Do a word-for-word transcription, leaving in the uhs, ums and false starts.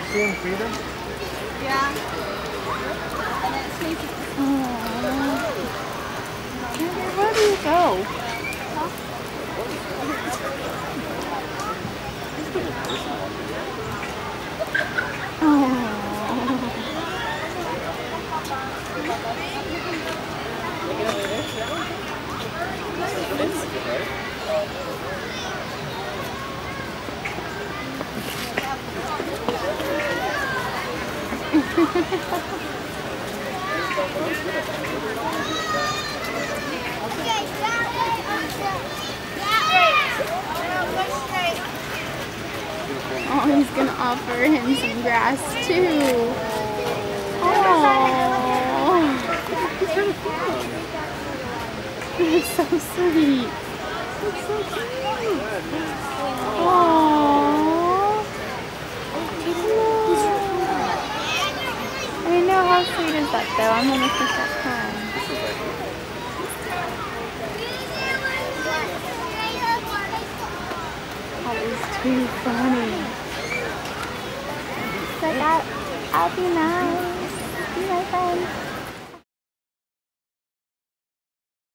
see him feed him? Yeah. And then it's sleeping. Where do you go? Oh, he's gonna offer him some grass too. Oh, that's so sweet. That's so cute. Oh, I know, how sweet is that though? I'm gonna take that time. That is too funny. It's like, I'll, I'll be nice. Be my friend.